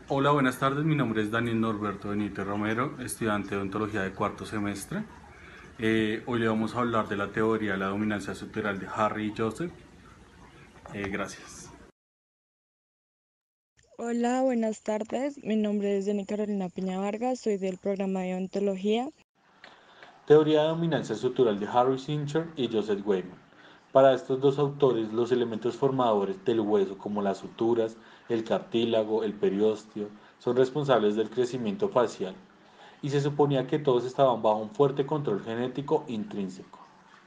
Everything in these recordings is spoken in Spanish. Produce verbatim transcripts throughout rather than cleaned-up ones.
Hola, buenas tardes. Mi nombre es Daniel Norberto Benítez Romero, estudiante de odontología de cuarto semestre. Eh, hoy le vamos a hablar de la teoría de la dominancia sutural de Harry y Joseph. Eh, gracias. Hola, buenas tardes. Mi nombre es Jenny Carolina Piña Vargas, soy del programa de odontología. Teoría de dominancia sutural de Harry Sincher y Joseph Wayman. Para estos dos autores, los elementos formadores del hueso, como las suturas, el cartílago, el periósteo, son responsables del crecimiento facial, y se suponía que todos estaban bajo un fuerte control genético intrínseco.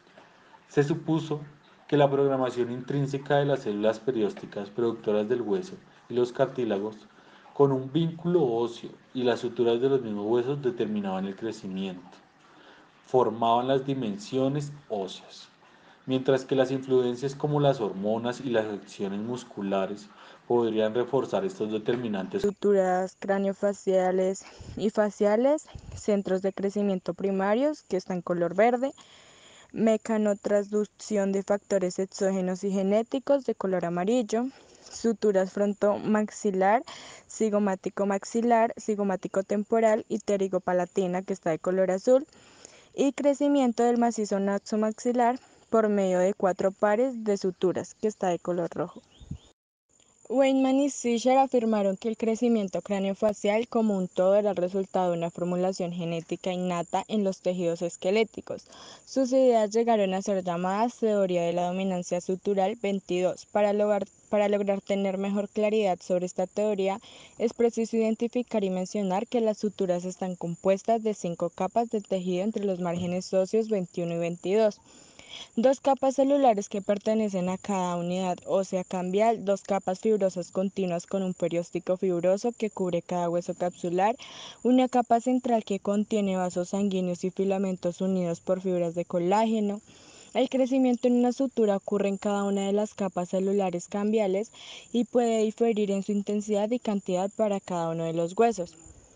Se supuso que la programación intrínseca de las células periósticas productoras del hueso y los cartílagos, con un vínculo óseo y las suturas de los mismos huesos determinaban el crecimiento, formaban las dimensiones óseas, mientras que las influencias como las hormonas y las acciones musculares podrían reforzar estos determinantes. Suturas craneofaciales y faciales, centros de crecimiento primarios que están en color verde, mecanotransducción de factores exógenos y genéticos de color amarillo, suturas frontomaxilar, cigomático maxilar, cigomático temporal y pterigopalatina que está de color azul, y crecimiento del macizo nasomaxilar por medio de cuatro pares de suturas, que está de color rojo. Weinman y Fischer afirmaron que el crecimiento craneofacial como un todo era el resultado de una formulación genética innata en los tejidos esqueléticos. Sus ideas llegaron a ser llamadas teoría de la dominancia sutural veintidós. Para lograr, para lograr tener mejor claridad sobre esta teoría, es preciso identificar y mencionar que las suturas están compuestas de cinco capas de tejido entre los márgenes óseos veintiuno y veintidós. Dos capas celulares que pertenecen a cada unidad ósea cambial, dos capas fibrosas continuas con un perióstico fibroso que cubre cada hueso capsular, una capa central que contiene vasos sanguíneos y filamentos unidos por fibras de colágeno. El crecimiento en una sutura ocurre en cada una de las capas celulares cambiales y puede diferir en su intensidad y cantidad para cada uno de los huesos.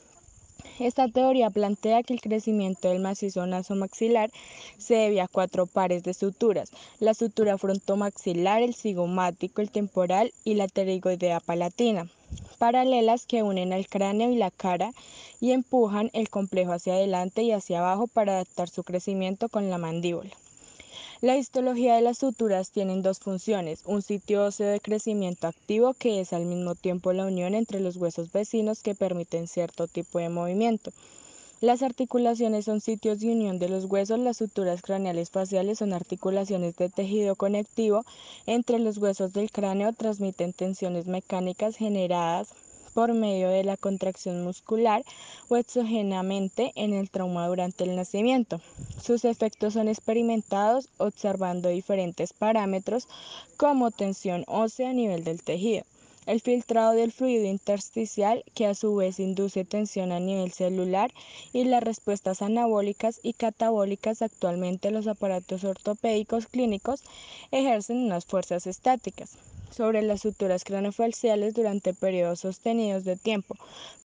Esta teoría plantea que el crecimiento del macizo nasomaxilar se debe a cuatro pares de suturas: la sutura frontomaxilar, el cigomático, el temporal y la pterigoidea palatina, paralelas que unen al cráneo y la cara y empujan el complejo hacia adelante y hacia abajo para adaptar su crecimiento con la mandíbula. La histología de las suturas tiene dos funciones: un sitio óseo de crecimiento activo, que es al mismo tiempo la unión entre los huesos vecinos que permiten cierto tipo de movimiento. Las articulaciones son sitios de unión de los huesos. Las suturas craneales faciales son articulaciones de tejido conectivo entre los huesos del cráneo, transmiten tensiones mecánicas generadas por medio de la contracción muscular o exógenamente en el trauma durante el nacimiento. Sus efectos son experimentados observando diferentes parámetros como tensión ósea a nivel del tejido, el filtrado del fluido intersticial, que a su vez induce tensión a nivel celular, y las respuestas anabólicas y catabólicas. Actualmente los aparatos ortopédicos clínicos ejercen unas fuerzas estáticas sobre las suturas craneofaciales durante periodos sostenidos de tiempo,